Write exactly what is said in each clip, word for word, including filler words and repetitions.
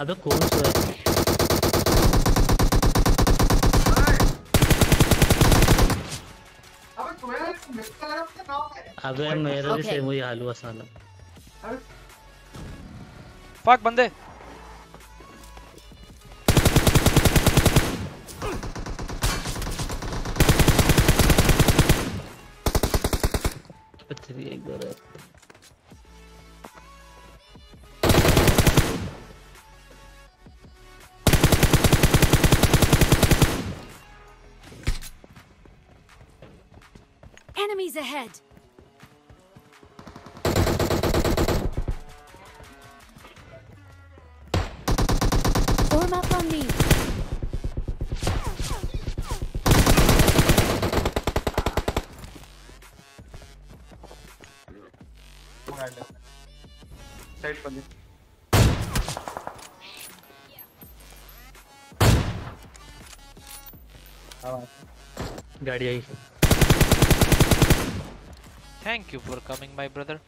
अबे कौन सा है? अबे मेरा भी सेम वही हाल हुआ साला। फक बंदे। एक बार Enemies ahead. Form up on me. Side पर गाड़ी आई। Thank you for coming, my brother.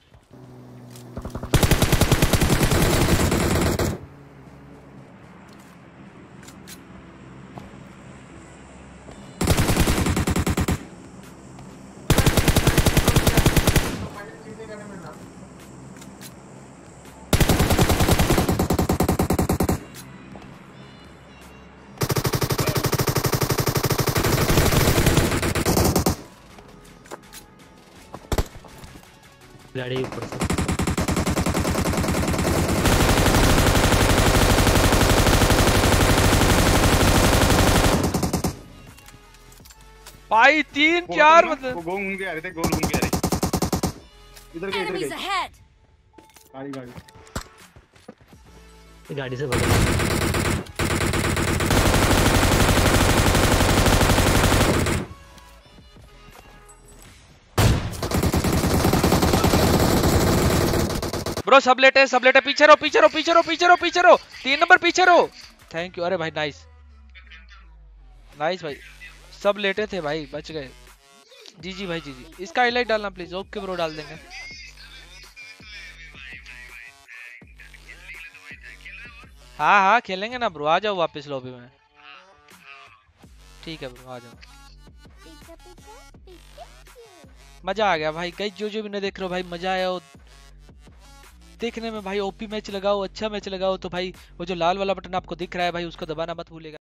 गाड़ी ऊपर से भाई तीन चार मतलब वो घूम के आ रहे थे, गोल घूम के आ रहे इधर के इधर Enemies के ahead. गाड़ी गाड़ी गाड़ी से भाग। ब्रो सब लेटे सब लेटे पीछे रहो पीछे रहो पीछे रहो पीछे रहो पीछे रहो तीन नंबर पीछे रहो। Thank you. अरे भाई नाइस नाइस भाई सब लेटे थे भाई बच गए। जी जी भाई जी जी इसका हाईलाइट डालना प्लीज। ओके ब्रो डाल देंगे। हाँ हाँ खेलेंगे ना ब्रो। आ जाओ वापस लॉबी में। ठीक है ब्रो आ जाओ। मजा आ गया भाई। गाइस जो जो भी नहीं देख रहे हो भाई मजा आया हो देखने में भाई। ओपी मैच लगाओ अच्छा मैच लगाओ तो भाई वो जो लाल वाला बटन आपको दिख रहा है भाई उसको दबाना मत भूलिएगा।